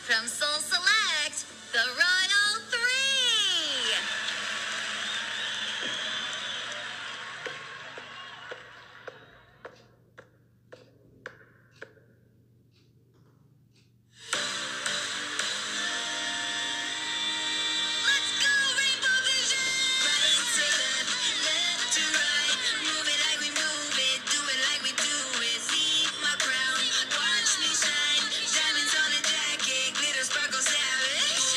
From Soul Select, the Royal Three. Let's go, Rainbow Vision! Right to left, left to right. Move it like we move it, do it like we do it. See my crown, watch me shine. Diamonds on a jacket, glitter sparkle savage.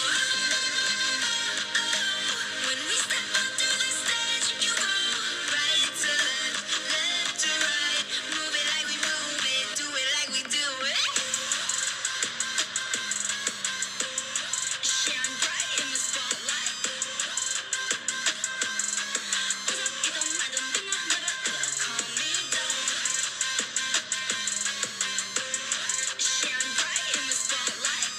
When we step onto the stage, you go right to left, left to right. Move it like we move it, do it like we do it. Shine bright in the spotlight. It don't matter, never ever calm me down. Shine bright in the spotlight.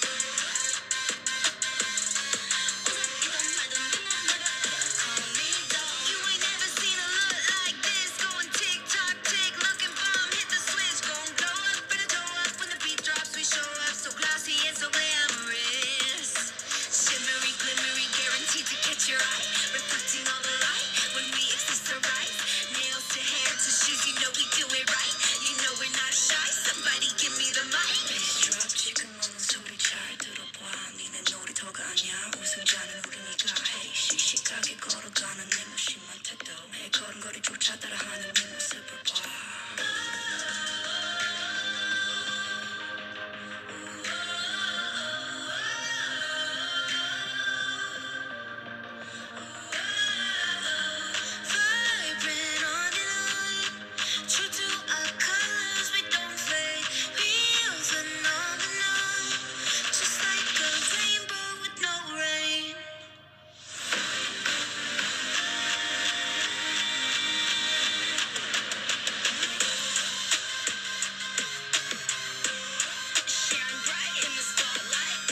It don't matter, never ever calm me down. You ain't never seen a look like this. Going tick tock tick, looking bomb, hit the switch, gon' blow up and toe up. When the beat drops, we show up so glossy and so glamorous. Shimmery, glimmery, guaranteed to catch your eye. Reflecting all the light when we exist to rise. Nails to hair to shoes, you know we do it right. You know we're not shy. Somebody give me the mic. Bass drop, 지금 오는 소리 잘 들어봐. 니네 놀이터가 아니야. 우승자는 우리니까. Hey, 씩씩하게 걸어가는 내 무심한 태도. 내 걸음걸이조차 따라하는 네 모습을 봐. Vibrant on and on, true to our colors, we don't fade. Real phenomenon, just like a rainbow with no rain. Shine bright in the spotlight.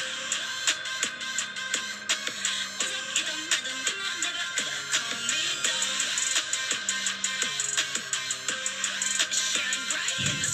It don't matter, never ever calm me down. Shine bright in the